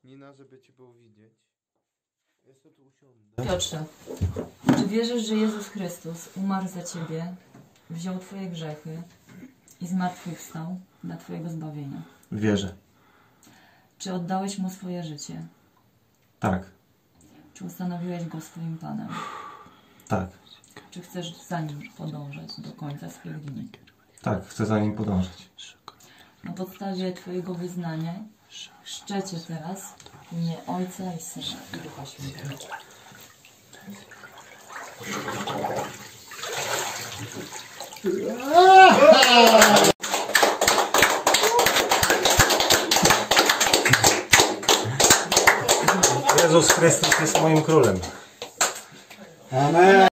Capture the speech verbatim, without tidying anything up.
Nina, żeby cię było widzieć. Ja sobie tu usiądę. Piotrze, czy wierzysz, że Jezus Chrystus umarł za ciebie, wziął twoje grzechy i zmartwychwstał dla twojego zbawienia? Wierzę. Czy oddałeś Mu swoje życie? Tak. Czy ustanowiłeś Go swoim Panem? Tak. Czy chcesz za Nim podążać do końca swych dni? Tak, chcę za nim podążać. Na podstawie twojego wyznania chrzczę cię teraz w imię Ojca i Syna i Ducha Świętego. Jezus Chrystus jest moim królem. Amen.